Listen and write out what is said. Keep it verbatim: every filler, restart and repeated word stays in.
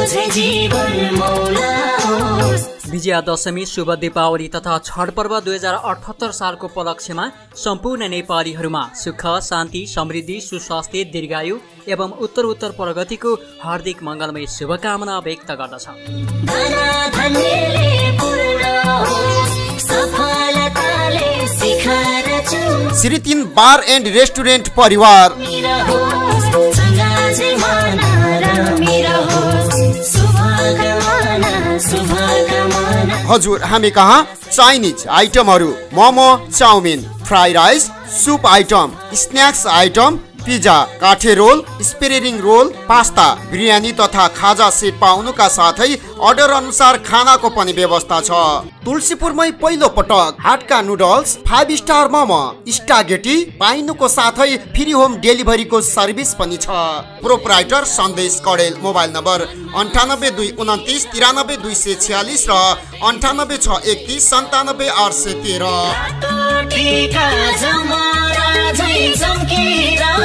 विजया दशमी शुभ दीपावली तथा छठ पर्व दुई हजार अठहत्तर सालको उपलक्ष्यमा सम्पूर्ण नेपालीहरूमा सुख शान्ति समृद्धि सुस्वास्थ्य दीर्घायु एवं उत्तर उत्तर प्रगतिको हार्दिक मङ्गलमय शुभकामना व्यक्त गर्दछ। श्री तीन बार एन्ड रेस्टुरेन्ट परिवार हजुर हामी कहाँ चाइनिज आइटमहरू momo chowmein fry rice soup item snacks item pizza kathi roll spring roll pasta biryani तथा खाजा सेट पाउनुका साथै अर्डर अनुसार खानाको पनि व्यवस्था छ। तुलसीपुरमै पहिलो पटक हाटका noodles five star momo spaghetti पाइनुको साथै फ्री होम डेलिभरीको सर्भिस पनि छ। प्रोपराइटर सन्देश कडेल मोबाइल नम्बर अन्ठानब्बे दुई उन्तिस तिरानब्बे दुई सय छ्यालिस र अन्ठानब्बे छ एकतिस सन्तानब्बे आठ सय तेह्र।